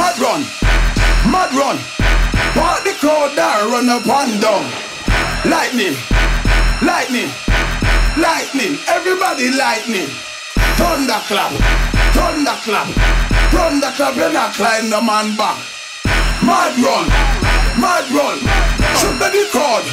Mad run, mad run. Part the crowd there, run up and down. Lightning, lightning, lightning. Everybody lightning. Thunderclap, thunderclap, thunderclap. Then I climb the man back. Mad run, mad run. Shoot the crowd.